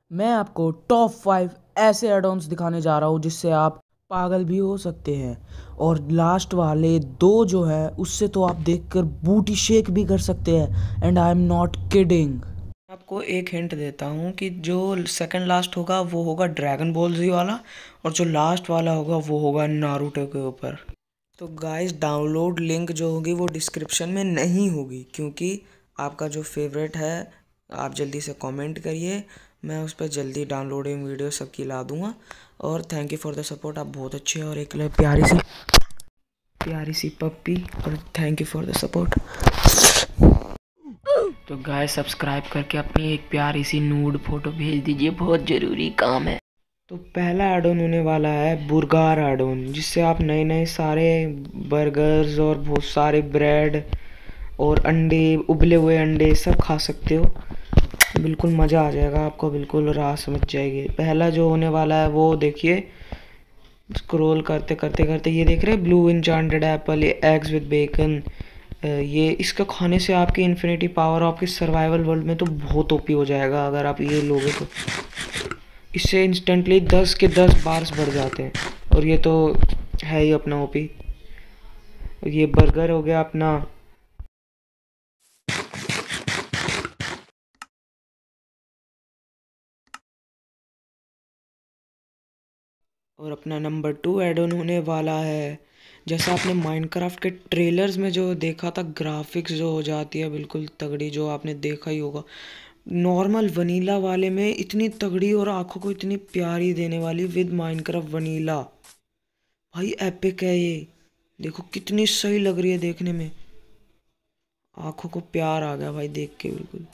मैं आपको टॉप 5 ऐसे एड ऑन्स दिखाने जा रहा हूँ जिससे आप पागल भी हो सकते हैं। और लास्ट वाले दो जो है उससे तो आप देखकर बूटी शेक भी कर सकते हैं। And I am not kidding. आपको एक हिंट देता हूँ कि जो सेकंड लास्ट होगा वो होगा ड्रैगन बॉल जी वाला, और जो लास्ट वाला होगा वो होगा नारुतो के ऊपर। तो गाइस डाउनलोड लिंक जो होगी वो डिस्क्रिप्शन में नहीं होगी, क्योंकि आपका जो फेवरेट है आप जल्दी से कमेंट करिए, मैं उस पर जल्दी डाउनलोडिंग वीडियो सबकी ला दूंगा। और thank you for the support, आप बहुत अच्छे हैं और एक प्यारी सी पप्पी, और thank you for the support. तो गाइस सब्सक्राइब करके अपनी एक प्यारी सी नूड फोटो भेज दीजिए, बहुत ज़रूरी काम है। तो पहला ऐड ऑन होने वाला है बुर्गर ऐड ऑन, जिससे आप नए नए सारे बर्गर्स और बहुत सारे ब्रेड और अंडे, उबले हुए अंडे सब खा सकते हो। बिल्कुल मज़ा आ जाएगा आपको, बिल्कुल रास मच जाएगी। पहला जो होने वाला है वो देखिए, स्क्रॉल करते करते करते ये देख रहे हैं ब्लू इंचांटेड एप्पल, ये एग्स विद बेकन। ये इसका खाने से आपकी इन्फिनिटी पावर आपके सर्वाइवल वर्ल्ड में तो बहुत ओपी हो जाएगा अगर आप ये लोगे तो। इससे इंस्टेंटली 10 के 10 बार्स बढ़ जाते हैं, और ये तो है ही अपना ओपी। ये बर्गर हो गया अपना। और अपना नंबर 2 ऐड ऑन होने वाला है, जैसा आपने माइनक्राफ्ट के ट्रेलर्स में जो देखा था, ग्राफिक्स जो हो जाती है बिल्कुल तगड़ी, जो आपने देखा ही होगा। नॉर्मल वनीला वाले में इतनी तगड़ी और आंखों को इतनी प्यारी देने वाली विद माइनक्राफ्ट वनीला। भाई एपिक है ये, देखो कितनी सही लग रही है देखने में, आंखों को प्यार आ गया भाई देख के बिल्कुल।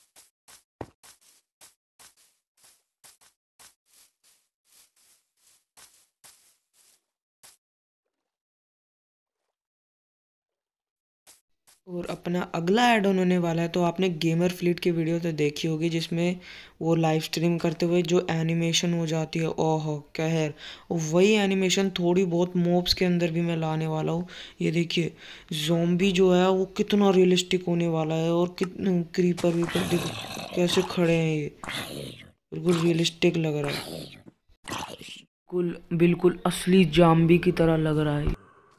और अपना अगला ऐड ऑन होने वाला है, तो आपने गेमर फ्लीट की वीडियो तो देखी होगी, जिसमें वो लाइव स्ट्रीम करते हुए जो एनिमेशन हो जाती है, ओहो कहर, वही एनिमेशन थोड़ी बहुत मोब्स के अंदर भी मैं लाने वाला हूँ। ये देखिए ज़ॉम्बी जो है वो कितना रियलिस्टिक होने वाला है, और कितने क्रीपर वीपर देखो कैसे खड़े हैं, ये बिल्कुल रियलिस्टिक लग रहा है, बिल्कुल बिल्कुल असली ज़ॉम्बी की तरह लग रहा है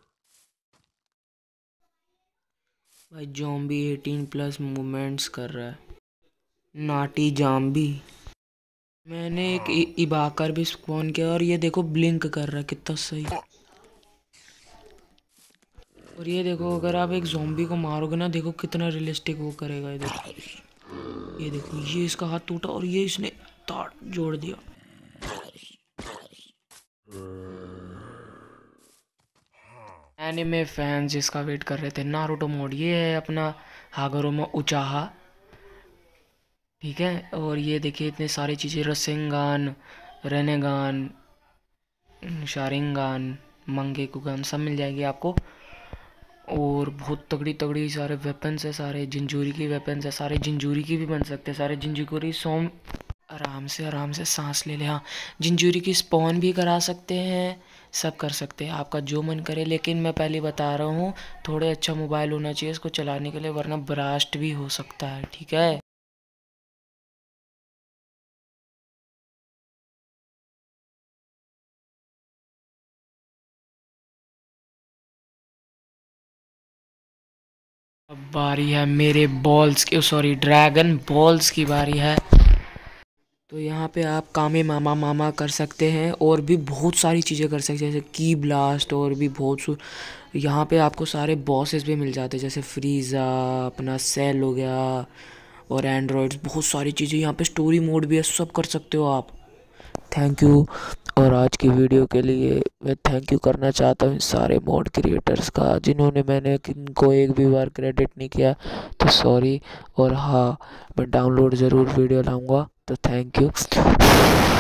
भाई। ज़ॉम्बी 18+ मूवमेंट्स कर रहा है, नाटी ज़ॉम्बी। मैंने एक इबाकर भी स्पॉन किया, और ये देखो ब्लिंक कर रहा है कितना सही। और ये देखो अगर आप एक ज़ॉम्बी को मारोगे ना, देखो कितना रियलिस्टिक वो करेगा। ये देखो ये इसका हाथ टूटा और ये इसने तार जोड़ दिया। एनिमे फैंस जिसका वेट कर रहे थे, नारुतो मोड, ये है अपना हागरोमा उचाहा, ठीक है। और ये देखिए इतने सारी चीज़ें, रसेंगान, रेनेगान, शारिंगान, मंगेकुगान सब मिल जाएगी आपको। और बहुत तगड़ी तगड़ी सारे वेपन्स है, सारे जिंजूरी की वेपन्स है, सारे जिंजूरी की भी बन सकते हैं, सारे जिंजूरी सोम। आराम से सांस ले ले। हाँ, जिंजूरी की स्पॉन भी करा सकते हैं, सब कर सकते हैं आपका जो मन करे। लेकिन मैं पहले बता रहा हूँ, थोड़े अच्छा मोबाइल होना चाहिए इसको चलाने के लिए, वरना ब्रास्ट भी हो सकता है, ठीक है। अब बारी है मेरे बॉल्स की, सॉरी ड्रैगन बॉल्स की बारी है। तो यहाँ पे आप कामे मामा मामा कर सकते हैं, और भी बहुत सारी चीज़ें कर सकते हैं, जैसे की ब्लास्ट, और भी यहाँ पे आपको सारे बॉसेस भी मिल जाते हैं, जैसे फ्रीज़ा, अपना सेल हो गया, और एंड्रॉयड्स, बहुत सारी चीज़ें यहाँ पे, स्टोरी मोड भी है, सब कर सकते हो आप। Thank you. और आज की वीडियो के लिए मैं थैंक यू करना चाहता हूँ सारे मॉड क्रिएटर्स का, जिन्होंने मैंने किनको एक भी बार क्रेडिट नहीं किया, तो सॉरी। और हाँ, मैं डाउनलोड ज़रूर वीडियो लाऊंगा, तो थैंक यू।